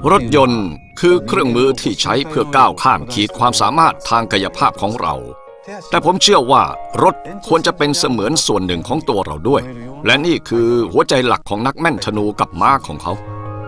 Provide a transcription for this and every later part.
รถยนต์คือเครื่องมือที่ใช้เพื่อก้าวข้ามขีดความสามารถทางกายภาพของเราแต่ผมเชื่อว่ารถควรจะเป็นเสมือนส่วนหนึ่งของตัวเราด้วยและนี่คือหัวใจหลักของนักแม่นธนูกับม้าของเขา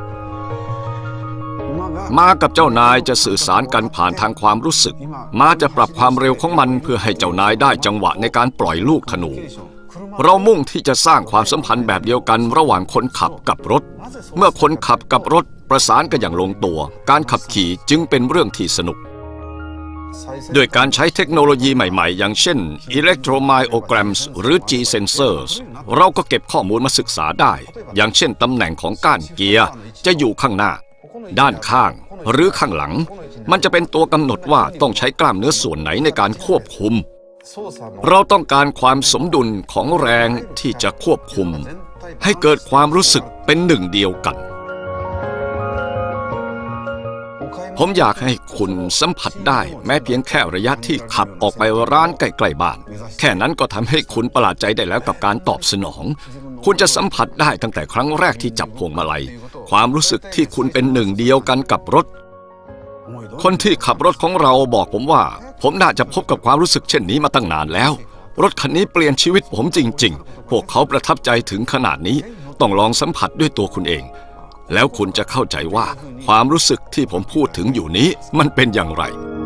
ม้ากับเจ้านายจะสื่อสารกันผ่านทางความรู้สึกม้าจะปรับความเร็วของมันเพื่อให้เจ้านายได้จังหวะในการปล่อยลูกธนูเรามุ่งที่จะสร้างความสัมพันธ์แบบเดียวกันระหว่างคนขับกับรถเมื่อคนขับกับรถประสานกันอย่างลงตัวการขับขี่จึงเป็นเรื่องที่สนุกด้วยการใช้เทคโนโลยีใหม่ๆอย่างเช่น Electromyograms หรือ G-Sensors เราก็เก็บข้อมูลมาศึกษาได้อย่างเช่นตำแหน่งของก้านเกียร์จะอยู่ข้างหน้าด้านข้างหรือข้างหลังมันจะเป็นตัวกำหนดว่าต้องใช้กล้ามเนื้อส่วนไหนในการควบคุมเราต้องการความสมดุลของแรงที่จะควบคุมให้เกิดความรู้สึกเป็นหนึ่งเดียวกันผมอยากให้คุณสัมผัสได้แม้เพียงแค่ระยะที่ขับออกไปร้านใกล้ๆบ้านแค่นั้นก็ทำให้คุณประหลาดใจได้แล้วกับการตอบสนองคุณจะสัมผัสได้ตั้งแต่ครั้งแรกที่จับพวงมาลัยความรู้สึกที่คุณเป็นหนึ่งเดียวกันกับรถคนที่ขับรถของเราบอกผมว่าผมน่าจะพบกับความรู้สึกเช่นนี้มาตั้งนานแล้วรถคันนี้เปลี่ยนชีวิตผมจริงๆพวกเขาประทับใจถึงขนาดนี้ต้องลองสัมผัสด้วยตัวคุณเองแล้วคุณจะเข้าใจว่าความรู้สึกที่ผมพูดถึงอยู่นี้มันเป็นอย่างไร